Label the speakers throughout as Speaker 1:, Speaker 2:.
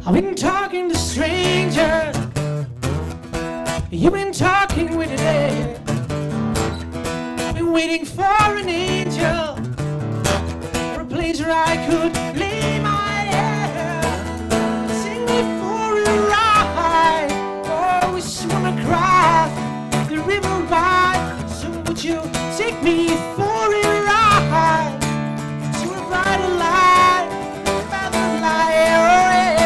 Speaker 1: I've been talking to strangers, you've been talking with today. I've been waiting for an angel, for a place where I could lay my head. Take me for a ride, oh, we just wanna cross the river wide. So would you take me for a ride, to a brighter light, by the light, oh yeah.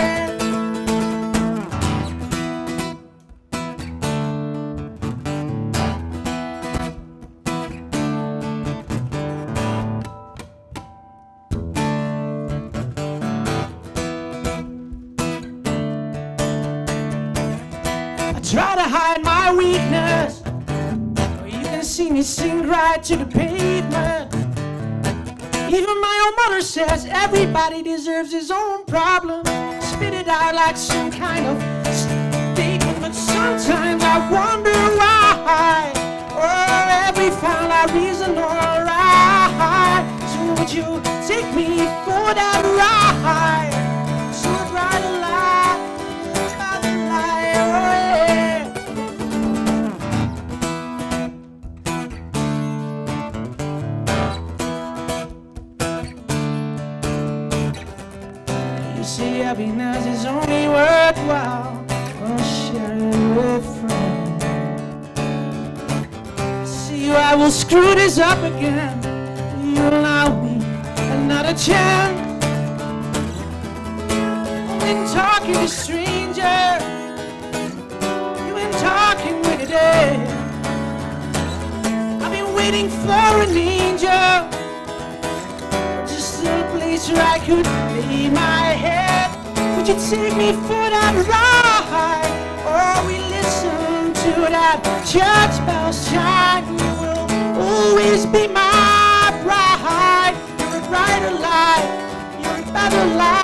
Speaker 1: Try to hide my weakness, or you can see me sink right to the pavement. Even my own mother says everybody deserves his own problem. Spit it out like some kind of statement, but sometimes I wonder why. Oh, every found a reason or right. So would you take me for that ride? So I'd ride a lie by the light, oh yeah. You see, happiness is only worthwhile when sharing with friends. See, I will screw this up again. You allow me another chance. I've been talking to strangers, you've been talking with today. I've been waiting for an angel, just a place where I could lay my head. Would you take me for that ride? Or we listen to that church bell chime? You will always be my bride. You're a brighter light, you're a better light.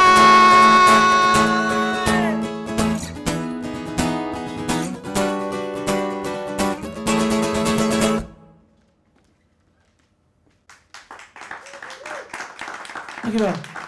Speaker 1: Look it up.